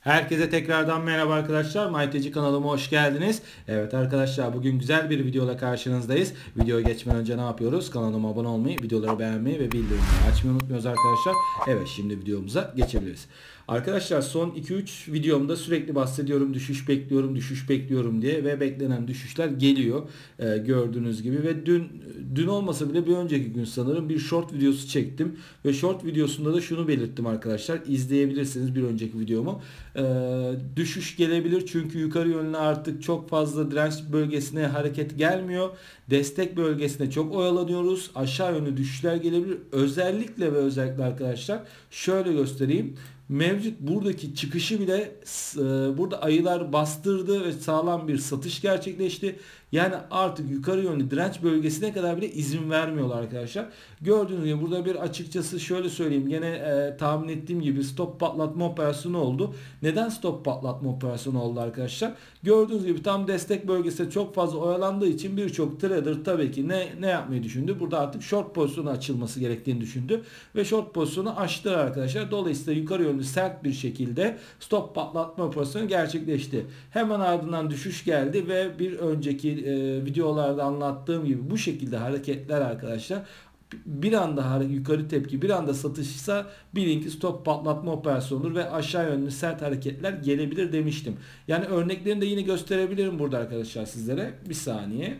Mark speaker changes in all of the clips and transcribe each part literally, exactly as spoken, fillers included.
Speaker 1: Herkese tekrardan merhaba arkadaşlar. MyTeci kanalıma hoş geldiniz. Evet arkadaşlar, bugün güzel bir videoyla karşınızdayız. Videoya geçmeden önce ne yapıyoruz? Kanalıma abone olmayı, videoları beğenmeyi ve bildirimleri açmayı unutmuyoruz arkadaşlar. Evet, şimdi videomuza geçebiliriz. Arkadaşlar, son iki üç videomda sürekli bahsediyorum, düşüş bekliyorum, düşüş bekliyorum diye ve beklenen düşüşler geliyor. Ee, gördüğünüz gibi ve dün dün olmasa bile bir önceki gün sanırım bir short videosu çektim ve short videosunda da şunu belirttim arkadaşlar. İzleyebilirsiniz bir önceki videomu. Ee, düşüş gelebilir çünkü yukarı yönlü artık çok fazla direnç bölgesine hareket gelmiyor. Destek bölgesine çok oyalanıyoruz. Aşağı yönlü düşüşler gelebilir. Özellikle ve özellikle arkadaşlar şöyle göstereyim. Mevcut buradaki çıkışı bile e, burada ayılar bastırdı ve sağlam bir satış gerçekleşti. Yani artık yukarı yönlü direnç bölgesine kadar bile izin vermiyorlar arkadaşlar. Gördüğünüz gibi burada bir açıkçası şöyle söyleyeyim. Gene e, tahmin ettiğim gibi stop patlatma operasyonu oldu. Neden stop patlatma operasyonu oldu arkadaşlar? Gördüğünüz gibi tam destek bölgesinde çok fazla oyalandığı için birçok trader tabii ki ne ne yapmayı düşündü? Burada artık short pozisyonu açılması gerektiğini düşündü ve short pozisyonu açtılar arkadaşlar. Dolayısıyla yukarı yönlü sert bir şekilde stop patlatma operasyonu gerçekleşti. Hemen ardından düşüş geldi ve bir önceki e, videolarda anlattığım gibi bu şekilde hareketler arkadaşlar, bir anda yukarı tepki, bir anda satışsa bilin ki stop patlatma operasyonudur ve aşağı yönlü sert hareketler gelebilir demiştim. Yani örneklerini de yine gösterebilirim burada arkadaşlar sizlere. Bir saniye.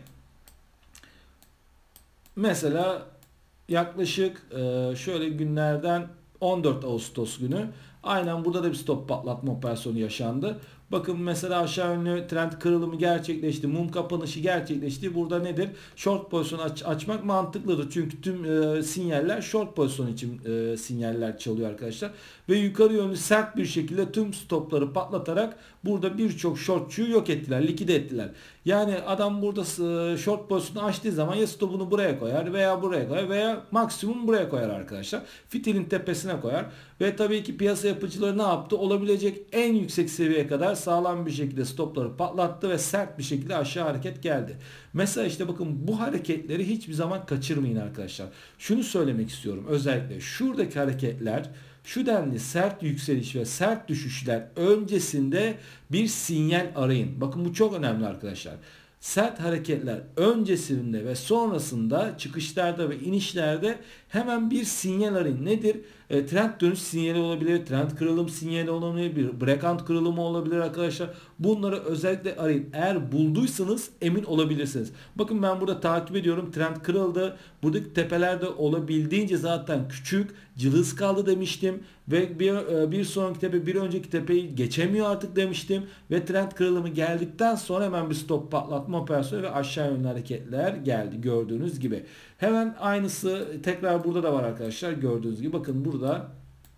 Speaker 1: Mesela yaklaşık e, şöyle günlerden on dört Ağustos günü aynen burada da bir stop patlatma operasyonu yaşandı. Bakın mesela aşağı yönlü trend kırılımı gerçekleşti. Mum kapanışı gerçekleşti. Burada nedir? Short pozisyon aç, açmak mantıklıdır. Çünkü tüm e, sinyaller short pozisyon için e, sinyaller çalıyor arkadaşlar. Ve yukarı yönlü sert bir şekilde tüm stopları patlatarak burada birçok shortçuyu yok ettiler. Likide ettiler. Yani adam burada e, short pozisyonu açtığı zaman ya stopunu buraya koyar veya buraya koyar veya maksimum buraya koyar arkadaşlar. Fitilin tepesine koyar. Ve tabii ki piyasa yapıcıları ne yaptı? Olabilecek en yüksek seviyeye kadar sağlam bir şekilde stopları patlattı ve sert bir şekilde aşağı hareket geldi. Mesela işte bakın, bu hareketleri hiçbir zaman kaçırmayın arkadaşlar. Şunu söylemek istiyorum, özellikle şuradaki hareketler, şu denli sert yükseliş ve sert düşüşler öncesinde bir sinyal arayın. Bakın bu çok önemli arkadaşlar. Sert hareketler öncesinde ve sonrasında çıkışlarda ve inişlerde hemen bir sinyal arayın. Nedir? E, trend dönüş sinyali olabilir, trend kırılım sinyali olabilir, bir breakout kırılımı olabilir arkadaşlar. Bunları özellikle arayın. Eğer bulduysanız emin olabilirsiniz. Bakın ben burada takip ediyorum. Trend kırıldı. Buradaki tepelerde olabildiğince zaten küçük, cılız kaldı demiştim. Ve bir, bir sonraki tepe bir önceki tepeyi geçemiyor artık demiştim. Ve trend kırılımı geldikten sonra hemen bir stop patlatma operasyonu ve aşağı yönlü hareketler geldi gördüğünüz gibi. Hemen aynısı tekrar burada da var arkadaşlar, gördüğünüz gibi. Bakın burada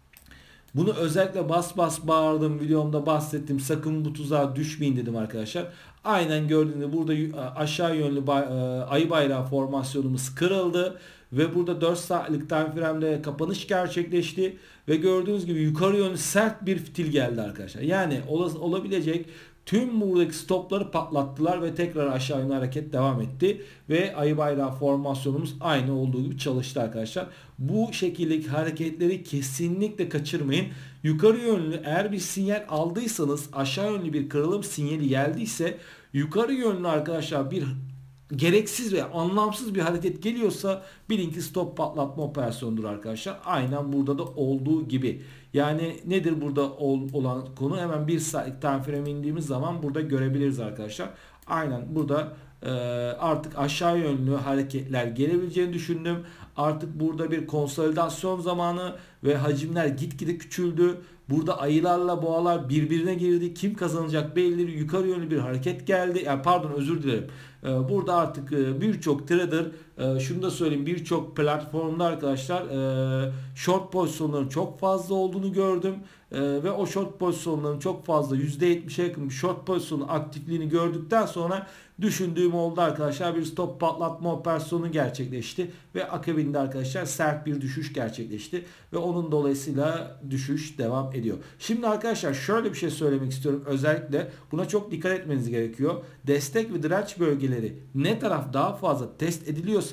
Speaker 1: bunu özellikle bas bas bağırdım, videomda bahsettim, sakın bu tuzağa düşmeyin dedim arkadaşlar. Aynen gördüğünüz gibi burada aşağı yönlü ayı bayrağı formasyonumuz kırıldı ve burada dört saatlik time frame'de kapanış gerçekleşti ve gördüğünüz gibi yukarı yönlü sert bir fitil geldi arkadaşlar. Yani olabilecek tüm buradaki stopları patlattılar ve tekrar aşağı yönlü hareket devam etti. Ve ayı bayrağı formasyonumuz aynı olduğu gibi çalıştı arkadaşlar. Bu şekildeki hareketleri kesinlikle kaçırmayın. Yukarı yönlü eğer bir sinyal aldıysanız, aşağı yönlü bir kırılım sinyali geldiyse, yukarı yönlü arkadaşlar bir gereksiz ve anlamsız bir hareket geliyorsa bilin ki stop patlatma operasyonudur arkadaşlar. Aynen burada da olduğu gibi. Yani nedir burada olan konu? Hemen bir saatlik time frame indiğimiz zaman burada görebiliriz arkadaşlar. Aynen burada e, artık aşağı yönlü hareketler gelebileceğini düşündüm. Artık burada bir konsolidasyon zamanı ve hacimler gitgide küçüldü. Burada ayılarla boğalar birbirine girdi. Kim kazanacak belli. Yukarı yönlü bir hareket geldi. Yani pardon, özür dilerim. Burada artık birçok trader, şunu da söyleyeyim, birçok platformda arkadaşlar short pozisyonların çok fazla olduğunu gördüm. Ve o short pozisyonların çok fazla, yüzde yetmişe yakın bir short pozisyonu aktifliğini gördükten sonra düşündüğüm oldu arkadaşlar. Bir stop patlatma operasyonu gerçekleşti ve akabinde arkadaşlar sert bir düşüş gerçekleşti ve onun dolayısıyla düşüş devam ediyor. Şimdi arkadaşlar şöyle bir şey söylemek istiyorum. Özellikle buna çok dikkat etmeniz gerekiyor. Destek ve direnç bölgeleri ne taraf daha fazla test ediliyorsa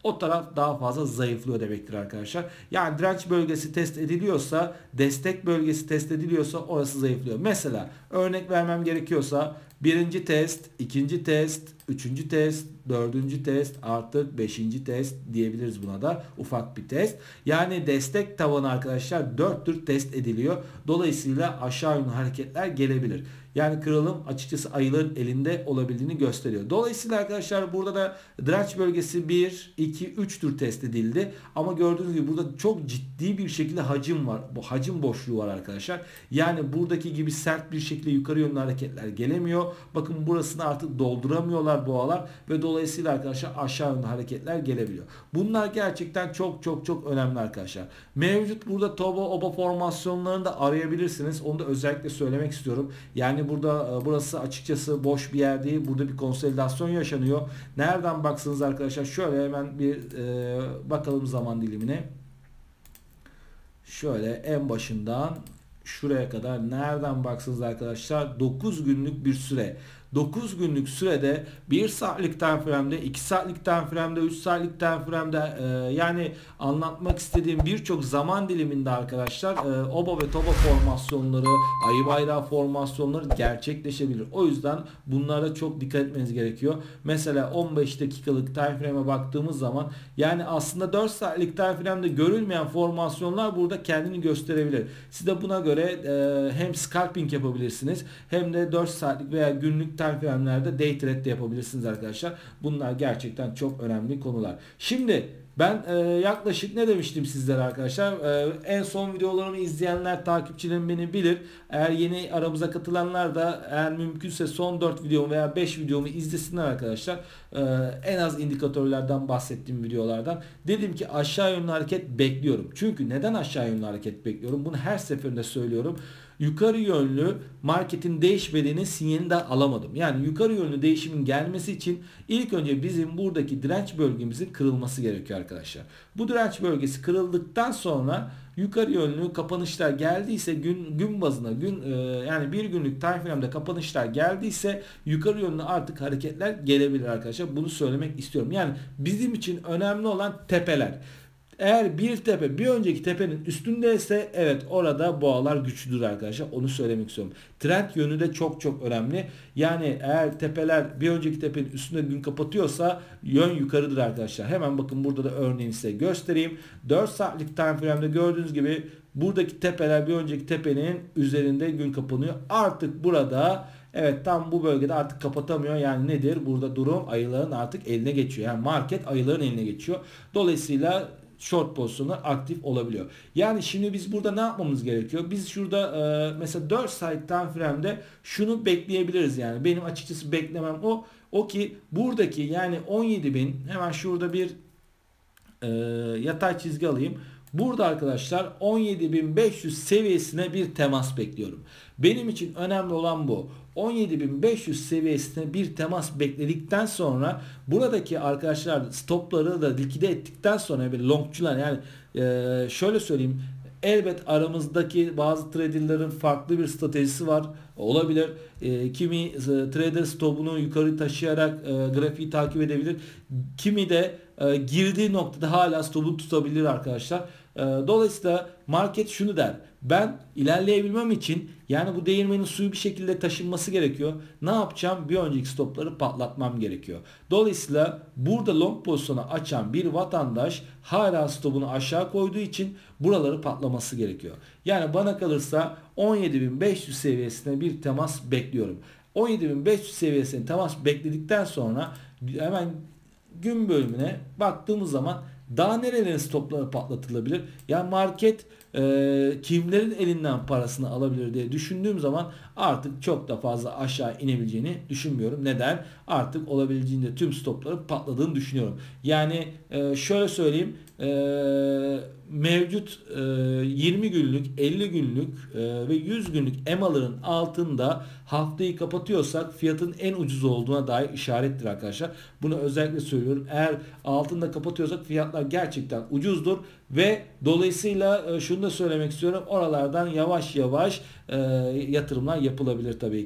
Speaker 1: o taraf daha fazla zayıflıyor demektir arkadaşlar. Yani direnç bölgesi test ediliyorsa, destek bölgesi test ediliyorsa orası zayıflıyor. Mesela örnek vermem gerekiyorsa birinci test, ikinci test, üçüncü test, dördüncü test, artık beşinci test diyebiliriz buna da, ufak bir test. Yani destek tavanı arkadaşlar dört tür test ediliyor. Dolayısıyla aşağı yönlü hareketler gelebilir. Yani kırılım açıkçası ayıların elinde olabildiğini gösteriyor. Dolayısıyla arkadaşlar burada da direnç bölgesi bir, iki, üç tür test edildi. Ama gördüğünüz gibi burada çok ciddi bir şekilde hacim var. Bu hacim boşluğu var arkadaşlar. Yani buradaki gibi sert bir şekilde yukarı yönlü hareketler gelemiyor. Bakın burasını artık dolduramıyorlar boğalar ve dolayısıyla arkadaşlar aşağı yönlü hareketler gelebiliyor. Bunlar gerçekten çok çok çok önemli arkadaşlar. Mevcut burada Toba Oba formasyonlarını da arayabilirsiniz. Onu da özellikle söylemek istiyorum. Yani burada burası açıkçası boş bir yer değil. Burada bir konsolidasyon yaşanıyor. Nereden baksanız arkadaşlar şöyle hemen bir e, bakalım zaman dilimine. Şöyle en başından şuraya kadar nereden baksanız arkadaşlar dokuz günlük bir süre. dokuz günlük sürede bir saatlik time frame'de, iki saatlik time frame'de, üç saatlik time frame'de e, yani anlatmak istediğim birçok zaman diliminde arkadaşlar e, oba ve toba formasyonları, ayı bayrağı formasyonları gerçekleşebilir. O yüzden bunlara çok dikkat etmeniz gerekiyor. Mesela on beş dakikalık time frame'e baktığımız zaman yani aslında dört saatlik time frame'de görülmeyen formasyonlar burada kendini gösterebilir. Siz de buna göre e, hem scalping yapabilirsiniz hem de dört saatlik veya günlük time frame'lerde day trade de yapabilirsiniz arkadaşlar. Bunlar gerçekten çok önemli konular. Şimdi ben e, yaklaşık ne demiştim sizlere arkadaşlar? E, en son videolarımı izleyenler, takipçilerim beni bilir. Eğer yeni aramıza katılanlar da eğer mümkünse son dört videomu veya beş videomu izlesinler arkadaşlar. E, en az indikatörlerden bahsettiğim videolardan. Dedim ki aşağı yönlü hareket bekliyorum. Çünkü neden aşağı yönlü hareket bekliyorum? Bunu her seferinde söylüyorum. Yukarı yönlü marketin değişmediğini sinyalini de alamadım. Yani yukarı yönlü değişimin gelmesi için ilk önce bizim buradaki direnç bölgemizin kırılması gerekiyor arkadaşlar. Bu direnç bölgesi kırıldıktan sonra yukarı yönlü kapanışlar geldiyse gün gün bazına gün e, yani bir günlük time frame'de kapanışlar geldiyse yukarı yönlü artık hareketler gelebilir arkadaşlar. Bunu söylemek istiyorum. Yani bizim için önemli olan tepeler. Eğer bir tepe bir önceki tepenin üstündeyse evet orada boğalar güçlüdür arkadaşlar. Onu söylemek istiyorum. Trend yönü de çok çok önemli. Yani eğer tepeler bir önceki tepenin üstünde gün kapatıyorsa yön yukarıdır arkadaşlar. Hemen bakın burada da örneğini size göstereyim. dört saatlik time frame'de gördüğünüz gibi buradaki tepeler bir önceki tepenin üzerinde gün kapanıyor. Artık burada evet tam bu bölgede artık kapatamıyor. Yani nedir? Burada durum ayıların artık eline geçiyor. Yani market ayıların eline geçiyor. Dolayısıyla short pozisyonlar aktif olabiliyor. Yani şimdi biz burada ne yapmamız gerekiyor? Biz şurada e, mesela dört saat time frame'de şunu bekleyebiliriz yani. Benim açıkçası beklemem o. O ki buradaki yani on yedi bin hemen şurada bir e, yatay çizgi alayım. Burada arkadaşlar on yedi bin beş yüz seviyesine bir temas bekliyorum. Benim için önemli olan bu. on yedi bin beş yüz seviyesine bir temas bekledikten sonra buradaki arkadaşlar stopları da likide ettikten sonra bir longçular yani e, şöyle söyleyeyim. Elbet aramızdaki bazı traderların farklı bir stratejisi var. Olabilir. E, kimi e, trader stopunu yukarı taşıyarak e, grafiği takip edebilir. Kimi de e, girdiği noktada hala stopunu tutabilir arkadaşlar. E, dolayısıyla market şunu der. Ben ilerleyebilmem için yani bu değirmenin suyu bir şekilde taşınması gerekiyor. Ne yapacağım? Bir önceki stopları patlatmam gerekiyor. Dolayısıyla burada long pozisyonu açan bir vatandaş hala stopunu aşağı koyduğu için buraları patlaması gerekiyor. Yani bana kalırsa on yedi bin beş yüz seviyesine bir temas bekliyorum. on yedi bin beş yüz seviyesine temas bekledikten sonra hemen gün bölümüne baktığımız zaman daha nerelerin stopları patlatılabilir? Yani market e, kimlerin elinden parasını alabilir diye düşündüğüm zaman artık çok da fazla aşağı inebileceğini düşünmüyorum. Neden? Artık olabildiğince tüm stopları patladığını düşünüyorum. Yani e, şöyle söyleyeyim. E, mevcut e, yirmi günlük, elli günlük e, ve yüz günlük E M A'ların altında haftayı kapatıyorsak fiyatın en ucuz olduğuna dair işarettir arkadaşlar. Bunu özellikle söylüyorum. Eğer altında kapatıyorsak fiyatlar gerçekten ucuzdur ve dolayısıyla e, şunu da söylemek istiyorum. Oralardan yavaş yavaş e, yatırımlar yapılabilir tabii ki.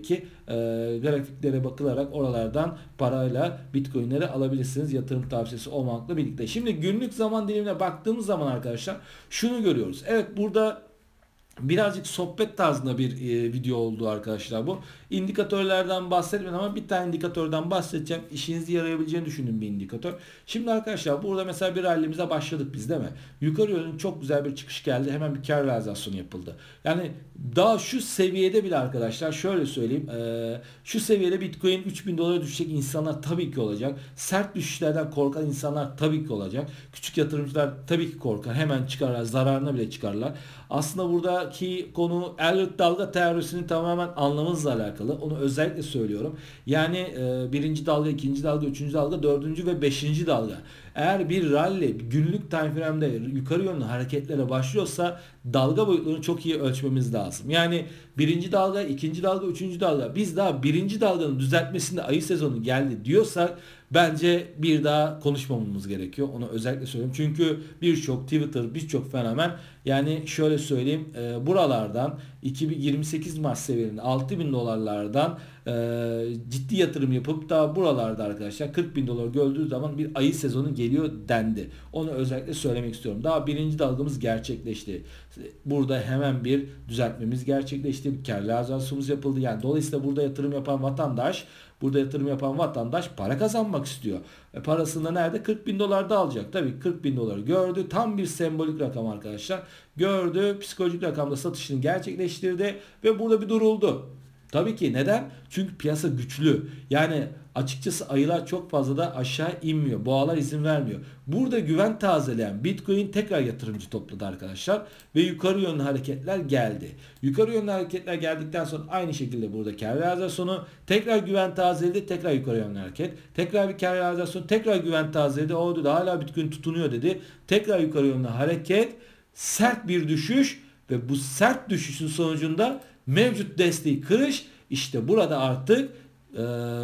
Speaker 1: e, grafiklere bakılarak oralardan parayla Bitcoin'leri alabilirsiniz. Yatırım tavsiyesi olmakla birlikte. Şimdi günlük zaman dilimine baktığımız zaman arkadaşlar şunu görüyoruz. Evet, burada birazcık sohbet tarzında bir e, video oldu arkadaşlar bu. İndikatörlerden bahsetmedim ama bir tane indikatörden bahsedeceğim. İşinize yarayabileceğini düşündüğüm bir indikatör. Şimdi arkadaşlar burada mesela bir rallimize başladık biz, değil mi? Yukarı yönlü çok güzel bir çıkış geldi. Hemen bir kar realizasyonu yapıldı. Yani daha şu seviyede bile arkadaşlar şöyle söyleyeyim. E, şu seviyede Bitcoin üç bin dolara düşecek insanlar tabii ki olacak. Sert düşüşlerden korkan insanlar tabii ki olacak. Küçük yatırımcılar tabii ki korkar. Hemen çıkarlar. Zararına bile çıkarlar. Aslında buradaki konu Elliott dalga teorisini tamamen anlamamızla alakalı. Onu özellikle söylüyorum. Yani e, birinci dalga, ikinci dalga, üçüncü dalga, dördüncü ve beşinci dalga. Eğer bir rally günlük time frame'de yukarı yönlü hareketlere başlıyorsa dalga boyutlarını çok iyi ölçmemiz lazım. Yani birinci dalga, ikinci dalga, üçüncü dalga. Biz daha birinci dalganın düzeltmesinde ayı sezonu geldi diyorsak bence bir daha konuşmamamız gerekiyor. Onu özellikle söyleyeyim. Çünkü birçok Twitter, birçok fenomen, yani şöyle söyleyeyim, e, buralardan iki bin yirmi sekiz Mart seviyelerinde altı bin dolarlardan e, ciddi yatırım yapıp da buralarda arkadaşlar kırk bin dolar gördüğü zaman bir ayı sezonu geliyor dendi. Onu özellikle söylemek istiyorum. Daha birinci dalgamız gerçekleşti. Burada hemen bir düzeltmemiz gerçekleşti. Bir kar realizasyonumuz yapıldı. Yani dolayısıyla burada yatırım yapan vatandaş Burada yatırım yapan vatandaş para kazanmak istiyor. E parasını da nerede? kırk bin dolarda alacak. Tabii kırk bin doları gördü. Tam bir sembolik rakam arkadaşlar. Gördü. Psikolojik rakamda satışını gerçekleştirdi. Ve burada bir duruldu. Tabii ki neden? Çünkü piyasa güçlü. Yani açıkçası ayılar çok fazla da aşağı inmiyor. Boğalar izin vermiyor. Burada güven tazeleyen Bitcoin tekrar yatırımcı topladı arkadaşlar. Ve yukarı yönlü hareketler geldi. Yukarı yönlü hareketler geldikten sonra aynı şekilde burada kar realizasyonu, tekrar güven tazeledi. Tekrar yukarı yönlü hareket. Tekrar bir kar realizasyonu, tekrar güven tazeledi. O dedi hala Bitcoin tutunuyor dedi. Tekrar yukarı yönlü hareket. Sert bir düşüş ve bu sert düşüşün sonucunda mevcut desteği kırış. İşte burada artık e,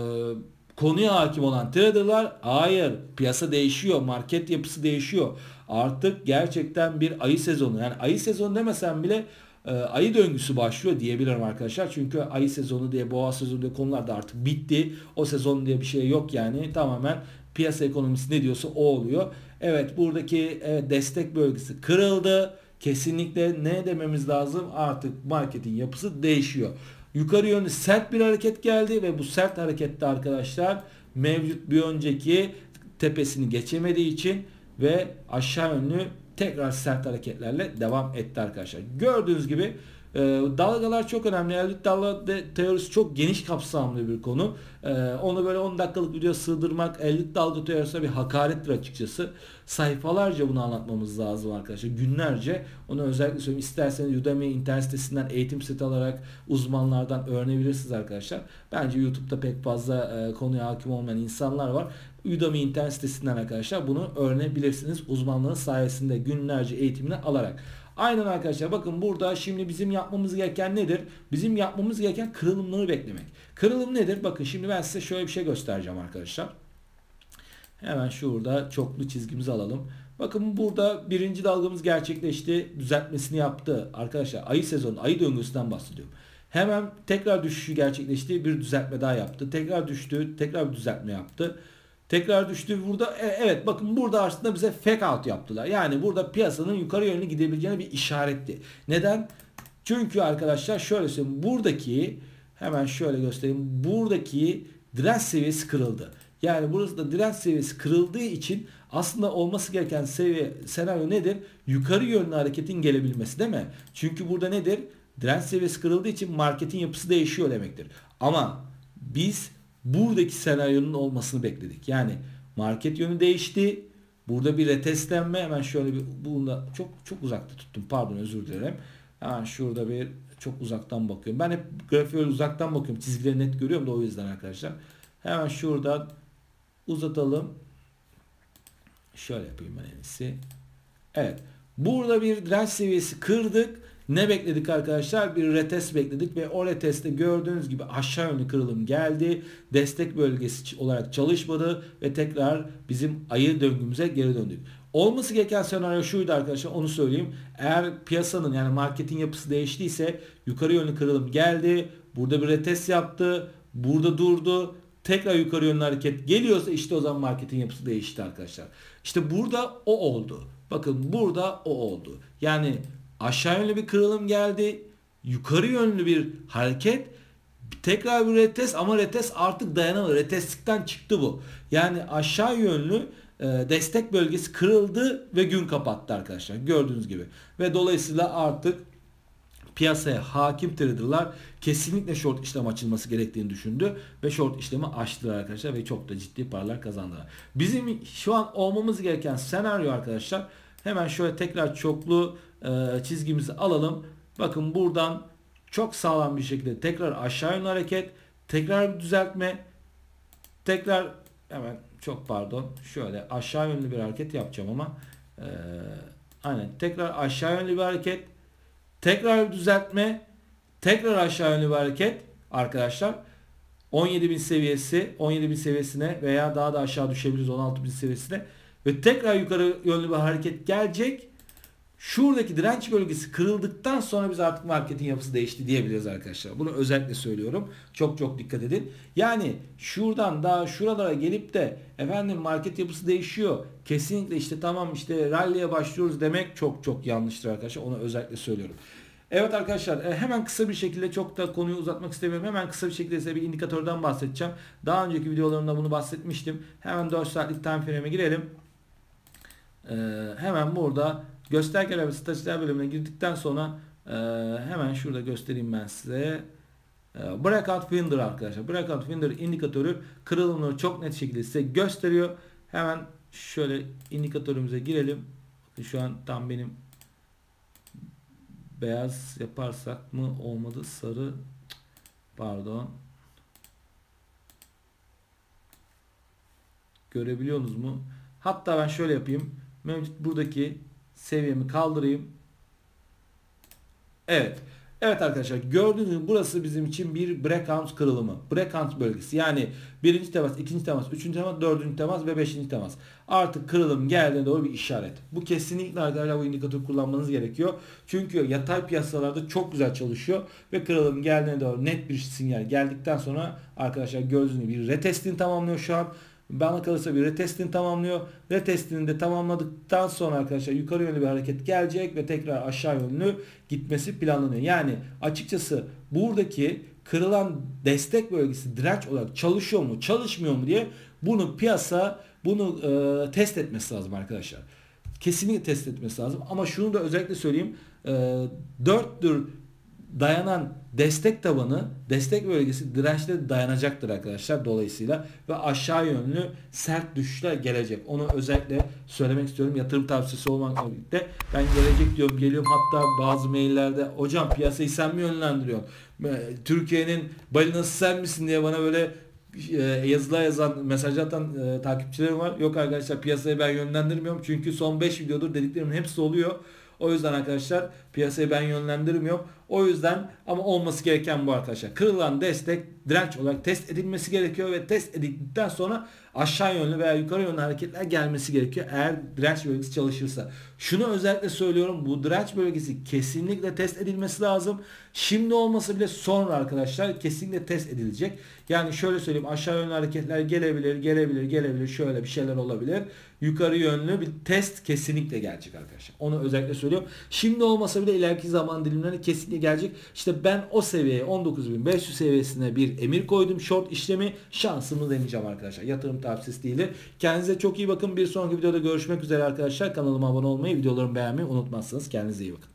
Speaker 1: konuya hakim olan traderlar, hayır, piyasa değişiyor, market yapısı değişiyor. Artık gerçekten bir ayı sezonu, yani ayı sezonu demesem bile e, ayı döngüsü başlıyor diyebilirim arkadaşlar. Çünkü ayı sezonu diye, boğa sezonu diye konular da artık bitti. O sezon diye bir şey yok yani. Tamamen piyasa ekonomisi ne diyorsa o oluyor. Evet, buradaki evet, destek bölgesi kırıldı. Kesinlikle ne dememiz lazım? Artık marketin yapısı değişiyor. Yukarı yönlü sert bir hareket geldi ve bu sert harekette arkadaşlar mevcut bir önceki tepesini geçemediği için ve aşağı yönlü tekrar sert hareketlerle devam etti arkadaşlar. Gördüğünüz gibi e, dalgalar çok önemli. Elliott dalga teorisi çok geniş kapsamlı bir konu. E, onu böyle on dakikalık video sığdırmak Elliott dalga teorisine bir hakarettir açıkçası. Sayfalarca bunu anlatmamız lazım arkadaşlar. Günlerce. Onu özellikle söyleyeyim. İsterseniz Udemy internet sitesinden eğitim seti alarak uzmanlardan öğrenebilirsiniz arkadaşlar. Bence YouTube'da pek fazla e, konuya hakim olmayan insanlar var. Udemy internet sitesinden arkadaşlar bunu öğrenebilirsiniz. Uzmanların sayesinde günlerce eğitimini alarak. Aynen arkadaşlar, bakın burada şimdi bizim yapmamız gereken nedir? Bizim yapmamız gereken kırılımları beklemek. Kırılım nedir? Bakın şimdi ben size şöyle bir şey göstereceğim arkadaşlar. Hemen şurada çoklu çizgimizi alalım. Bakın burada birinci dalgamız gerçekleşti. Düzeltmesini yaptı. Arkadaşlar ayı sezonu, ayı döngüsünden bahsediyorum. Hemen tekrar düşüşü gerçekleşti. Bir düzeltme daha yaptı. Tekrar düştü. Tekrar bir düzeltme yaptı. Tekrar düştü. Burada e, evet, bakın burada aslında bize fake out yaptılar. Yani burada piyasanın yukarı yönlü gidebileceğine bir işaretti. Neden? Çünkü arkadaşlar şöyle söyleyeyim. Buradaki, hemen şöyle göstereyim. Buradaki direnç seviyesi kırıldı. Yani burası da direnç seviyesi kırıldığı için aslında olması gereken seviye, senaryo nedir? Yukarı yönlü hareketin gelebilmesi, değil mi? Çünkü burada nedir? Direnç seviyesi kırıldığı için marketin yapısı değişiyor demektir. Ama biz buradaki senaryonun olmasını bekledik. Yani market yönü değişti. Burada bir retestlenme, hemen şöyle bir, bunda çok çok uzakta tuttum. Pardon, özür dilerim. Hemen şurada bir çok uzaktan bakıyorum. Ben hep grafiğe uzaktan bakıyorum. Çizgileri net görüyorum da o yüzden arkadaşlar. Hemen şuradan uzatalım. Şöyle yapayım ben en iyisi. Evet. Burada bir direnç seviyesi kırdık. Ne bekledik arkadaşlar? Bir retest bekledik ve o retestte gördüğünüz gibi aşağı yönlü kırılım geldi. Destek bölgesi olarak çalışmadı ve tekrar bizim ayı döngümüze geri döndük. Olması gereken senaryo şuydu arkadaşlar, onu söyleyeyim. Eğer piyasanın yani marketin yapısı değiştiyse yukarı yönlü kırılım geldi. Burada bir retest yaptı. Burada durdu. Tekrar yukarı yönlü hareket geliyorsa işte o zaman marketin yapısı değişti arkadaşlar. İşte burada o oldu. Bakın burada o oldu. Yani aşağı yönlü bir kırılım geldi. Yukarı yönlü bir hareket. Tekrar bir retest ama retest artık dayanamadı. Retestlikten çıktı bu. Yani aşağı yönlü e, destek bölgesi kırıldı ve gün kapattı arkadaşlar. Gördüğünüz gibi. Ve dolayısıyla artık piyasaya hakim traderlar kesinlikle short işlem açılması gerektiğini düşündü ve short işlemi açtılar arkadaşlar ve çok da ciddi paralar kazandılar. Bizim şu an olmamız gereken senaryo arkadaşlar, hemen şöyle tekrar çoklu e, çizgimizi alalım. Bakın buradan çok sağlam bir şekilde tekrar aşağı yönlü hareket, tekrar bir düzeltme, tekrar hemen çok pardon şöyle aşağı yönlü bir hareket yapacağım ama e, aynen tekrar aşağı yönlü bir hareket, tekrar bir düzeltme, tekrar aşağı yönlü bir hareket arkadaşlar. on yedi bin seviyesi, on yedi bin seviyesine veya daha da aşağı düşebiliriz on altı bin seviyesine ve tekrar yukarı yönlü bir hareket gelecek. Şuradaki direnç bölgesi kırıldıktan sonra biz artık marketin yapısı değişti diyebiliriz arkadaşlar. Bunu özellikle söylüyorum. Çok çok dikkat edin. Yani şuradan daha şuralara gelip de efendim market yapısı değişiyor, kesinlikle işte tamam işte rally'e başlıyoruz demek çok çok yanlıştır arkadaşlar. Onu özellikle söylüyorum. Evet arkadaşlar, hemen kısa bir şekilde, çok da konuyu uzatmak istemiyorum. Hemen kısa bir şekilde size bir indikatörden bahsedeceğim. Daha önceki videolarımda bunu bahsetmiştim. Hemen dört saatlik time frame'e girelim. Ee, hemen burada göstergeler ve statüler bölümüne girdikten sonra e, hemen şurada göstereyim ben size. E, Breakout Window arkadaşlar. Breakout Window indikatörü kırılımları çok net şekilde size gösteriyor. Hemen şöyle indikatörümüze girelim. Bakın şu an tam benim beyaz yaparsak mı olmadı, sarı, pardon, görebiliyorsunuz mu? Hatta ben şöyle yapayım, mevcut buradaki seviyemi kaldırayım. Evet. Evet arkadaşlar, gördüğünüz gibi burası bizim için bir breakout kırılımı. Breakout bölgesi. Yani birinci temas, ikinci temas, üçüncü temas, dördüncü temas ve beşinci temas. Artık kırılım geldiğine doğru bir işaret. Bu kesinlikle arkadaşlar bu indikatörü kullanmanız gerekiyor. Çünkü yatay piyasalarda çok güzel çalışıyor ve kırılım geldiğine doğru net bir sinyal geldikten sonra arkadaşlar gördüğünüz gibi bir retestini tamamlıyor şu an. Bana kalırsa bir retestini tamamlıyor. Retestini de tamamladıktan sonra arkadaşlar yukarı yönlü bir hareket gelecek ve tekrar aşağı yönlü gitmesi planlanıyor. Yani açıkçası buradaki kırılan destek bölgesi direnç olarak çalışıyor mu, çalışmıyor mu diye bunu piyasa bunu e, test etmesi lazım arkadaşlar. Kesinlikle test etmesi lazım. Ama şunu da özellikle söyleyeyim. E, dörttür dayanan destek tabanı, destek bölgesi dirençte dayanacaktır arkadaşlar dolayısıyla ve aşağı yönlü sert düşüşler gelecek. Onu özellikle söylemek istiyorum. Yatırım tavsiyesi olmakla birlikte ben gelecek diyorum, geliyorum, hatta bazı maillerde hocam piyasayı sen mi yönlendiriyorsun? Türkiye'nin balinası sen misin diye bana böyle yazılar yazan, mesaj atan e, takipçilerim var. Yok arkadaşlar, piyasayı ben yönlendirmiyorum. Çünkü son beş videodur dediklerimin hepsi oluyor. O yüzden arkadaşlar piyasayı ben yönlendirmiyorum. O yüzden ama olması gereken bu arkadaşlar. Kırılan destek direnç olarak test edilmesi gerekiyor ve test edildikten sonra aşağı yönlü veya yukarı yönlü hareketler gelmesi gerekiyor. Eğer direnç bölgesi çalışırsa. Şunu özellikle söylüyorum. Bu direnç bölgesi kesinlikle test edilmesi lazım. Şimdi olmasa bile sonra arkadaşlar kesinlikle test edilecek. Yani şöyle söyleyeyim, aşağı yönlü hareketler gelebilir, gelebilir, gelebilir. Şöyle bir şeyler olabilir. Yukarı yönlü bir test kesinlikle gelecek arkadaşlar. Onu özellikle söylüyorum. Şimdi olmasa bile ileriki zaman dilimlerinde kesinlikle gelecek. İşte ben o seviyeye on dokuz bin beş yüz seviyesine bir emir koydum. Short işlemi şansımı deneyeceğim arkadaşlar. Yatırım tavsiyesi değil. Kendinize çok iyi bakın. Bir sonraki videoda görüşmek üzere arkadaşlar. Kanalıma abone olmayı, videolarımı beğenmeyi unutmazsınız. Kendinize iyi bakın.